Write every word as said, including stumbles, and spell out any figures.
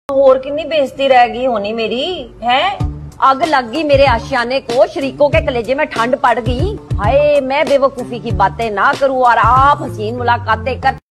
और कितनी बेइज्जती रह गई होनी मेरी है। आग लग गई मेरे आशियाने को, शरीकों के कलेजे में ठंड पड़ गई। हाय मैं बेवकूफी की बातें ना करूं और आप हसीन मुलाकातें कर